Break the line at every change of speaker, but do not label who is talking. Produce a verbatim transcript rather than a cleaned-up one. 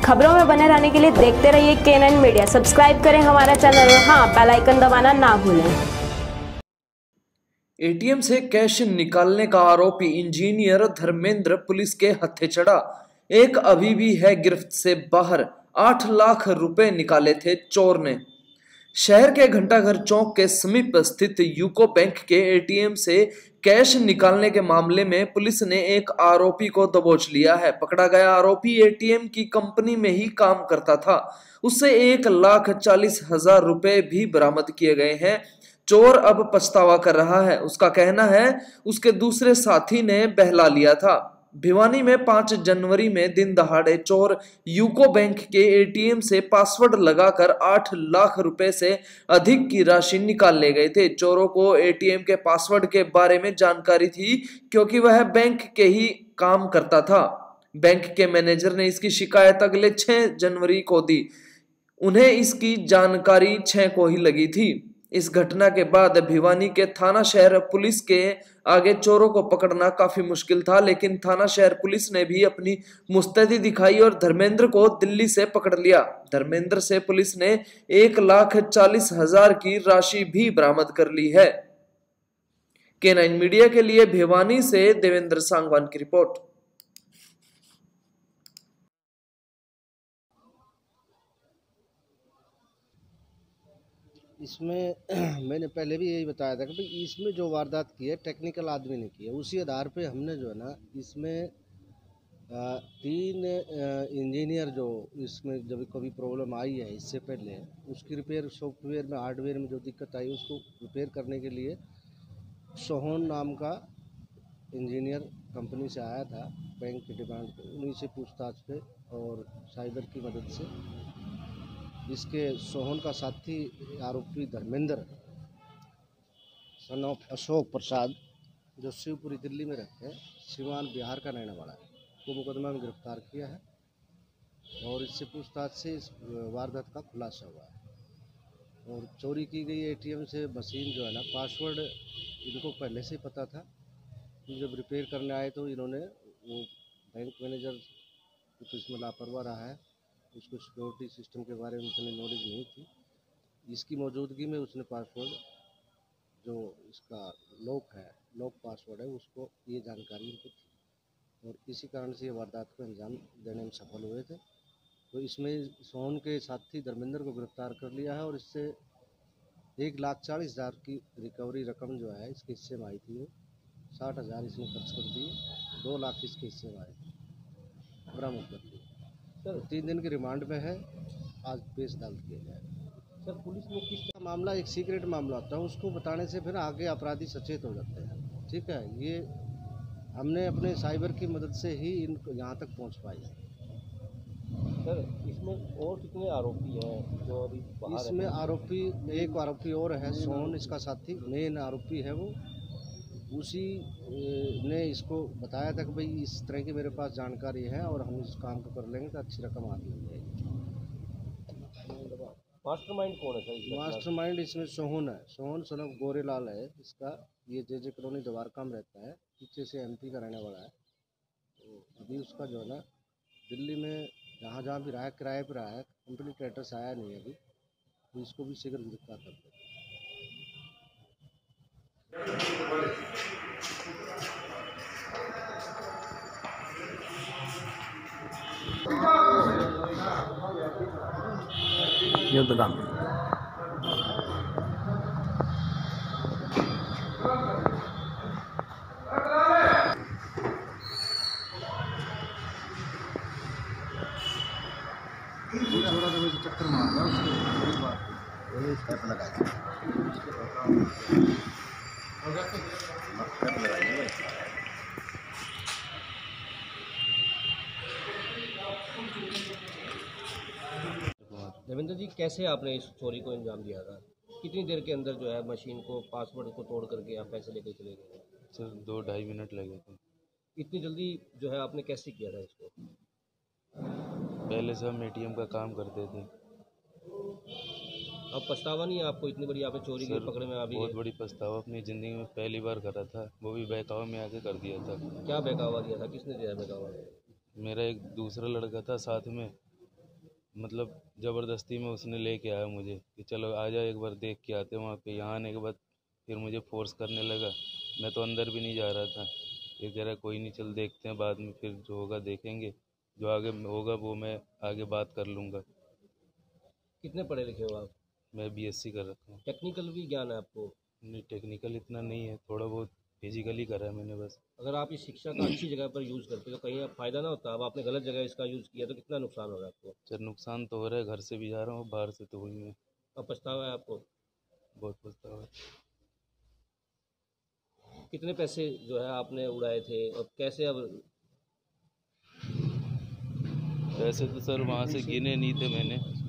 खबरों में बने रहने के लिए देखते रहिए के नाइन मीडिया। सब्सक्राइब करें हमारा चैनल और हाँ, बेल आइकन दबाना ना भूलें।
एटीएम से कैश निकालने का आरोपी इंजीनियर धर्मेंद्र पुलिस के हत्थे चढ़ा। एक अभी भी है गिरफ्त से बाहर। आठ लाख रुपए निकाले थे चोर ने। शहर के घंटाघर चौक के समीप स्थित यूको बैंक के एटीएम से कैश निकालने के मामले में पुलिस ने एक आरोपी को दबोच लिया है। पकड़ा गया आरोपी एटीएम की कंपनी में ही काम करता था। उससे एक लाख चालीस हजार रुपए भी बरामद किए गए हैं। चोर अब पछतावा कर रहा है। उसका कहना है उसके दूसरे साथी ने बहला लिया था। भिवानी में पांच जनवरी में दिन दहाड़े चोर यूको बैंक के एटीएम से पासवर्ड लगाकर आठ लाख रुपए से अधिक की राशि निकाल ले गए थे। चोरों को एटीएम के पासवर्ड के बारे में जानकारी थी क्योंकि वह बैंक के ही काम करता था। बैंक के मैनेजर ने इसकी शिकायत अगले छह जनवरी को दी। उन्हें इसकी जानकारी छह को ही लगी थी। इस घटना के बाद भिवानी के थाना शहर पुलिस के आगे चोरों को पकड़ना काफी मुश्किल था, लेकिन थाना शहर पुलिस ने भी अपनी मुस्तैदी दिखाई और धर्मेंद्र को दिल्ली से पकड़ लिया। धर्मेंद्र से पुलिस ने एक लाख चालीस हजार की राशि भी बरामद कर ली है। के नाइन मीडिया के लिए भिवानी से देवेंद्र सांगवान की रिपोर्ट।
इसमें मैंने पहले भी यही बताया था कि भाई इसमें जो वारदात की है टेक्निकल आदमी ने की है। उसी आधार पे हमने जो है ना इसमें तीन इंजीनियर जो इसमें जब कभी प्रॉब्लम आई है इससे पहले उसकी रिपेयर सॉफ्टवेयर में हार्डवेयर में जो दिक्कत आई उसको रिपेयर करने के लिए सोहन नाम का इंजीनियर कंपनी से आया था बैंक की डिमांड पे। उन्हीं से पूछताछ पे और साइबर की मदद से इसके सोहन का साथी आरोपी धर्मेंद्र सन ऑफ अशोक प्रसाद जो शिवपुरी दिल्ली में रहते हैं, सिवान बिहार का रहने वाला है, को मुकदमा में गिरफ्तार किया है और इससे पूछताछ से इस वारदात का खुलासा हुआ है। और चोरी की गई एटीएम से मशीन जो है ना पासवर्ड इनको पहले से पता था। जब रिपेयर करने आए तो इन्होंने वो बैंक मैनेजर कुछ इसमें लापरवाह रहा है, उसको सिक्योरिटी सिस्टम के बारे में उतनी नॉलेज नहीं थी। इसकी मौजूदगी में उसने पासवर्ड जो इसका लॉक है लॉक पासवर्ड है उसको ये जानकारी उनको थी और इसी कारण से ये वारदात को अंजाम देने में सफल हुए थे। तो इसमें सोहन के साथी धर्मेंद्र को गिरफ्तार कर लिया है और इससे एक लाख चालीस हज़ार की रिकवरी रकम जो है इसके हिस्से में आई थी वो साठ हज़ार इसमें खर्च कर दिए, दो लाख इसके हिस्से में आए बरामद कर दिए। सर तीन दिन की रिमांड में है, आज पेश अदालत किया जाएगा। सर पुलिस में किस का मामला एक सीक्रेट मामला होता है, उसको बताने से फिर आगे अपराधी सचेत हो जाते हैं। ठीक है, ये हमने अपने साइबर की मदद से ही इनको यहाँ तक पहुँच पाई है।
सर इसमें और कितने आरोपी हैं जो अभी बाहर
इसमें आरोपी एक आरोपी और है सोहन इसका साथी, मेन आरोपी है वो। उसी ने इसको बताया था कि भाई इस तरह की मेरे पास जानकारी है और हम इस काम को कर लेंगे तो अच्छी रकम आती है।
मास्टरमाइंड कौन है सर?
मास्टरमाइंड इसमें सोहन है, सोहन सन ऑफ गोरेलाल है इसका। ये जे जे कॉलोनी द्वारका में रहता है, पीछे से एमपी का रहने वाला है। तो अभी उसका जो है ना दिल्ली में जहाँ जहाँ भी रहा है किराए पर रहा है, कंप्लीट एड्रेस आया नहीं अभी, तो इसको भी शीघ्र गिरफ्तार करते हैं।
ये दुकान चक्कर मार रहा है उसको लगा
देवेंद्र जी, कैसे आपने इस चोरी को अंजाम दिया था? कितनी देर के अंदर जो है मशीन को पासवर्ड को तोड़ करके आप पैसे लेकर चले गए?
सर दो ढाई मिनट लगे थे।
इतनी जल्दी जो है आपने कैसे किया था इसको?
पहले से हम एटीएम का काम करते थे।
अब पछतावा नहीं है आपको? इतनी बड़ी आप चोरी की पकड़ में आ भी
बहुत
गए।
बड़ी पछतावा, अपनी ज़िंदगी में पहली बार करा था, वो भी बहकावा में आके कर दिया था।
क्या बहकावा दिया था? किसने दिया बहकावा?
मेरा एक दूसरा लड़का था साथ में, मतलब ज़बरदस्ती में उसने लेके आया मुझे कि चलो आ जाओ एक बार देख के आते हैं वहाँ पे। यहाँ आने के बाद फिर मुझे फोर्स करने लगा। मैं तो अंदर भी नहीं जा रहा था। ये कह रहा कोई नहीं, चल देखते हैं बाद में, फिर जो होगा देखेंगे, जो आगे होगा वो मैं आगे बात कर लूँगा।
कितने पढ़े लिखे हो आप?
मैं बीएससी कर रखा हूँ।
टेक्निकल भी ज्ञान है आपको?
नहीं, टेक्निकल इतना नहीं है, थोड़ा बहुत फिजिकली करा है मैंने बस।
अगर आप इस शिक्षा का अच्छी जगह पर यूज़ करते तो कहीं आप फ़ायदा ना होता। अब आपने गलत जगह इसका यूज़ किया तो कितना नुकसान होगा आपको?
सर नुकसान तो हो रहा है, घर से भी जा रहा हूँ, बाहर से तो हुई मैं।
अब पछतावा है आपको?
बहुत पछतावा है।
कितने पैसे जो है आपने उड़ाए थे और कैसे? अब
पैसे तो सर वहाँ से गिने नहीं थे मैंने,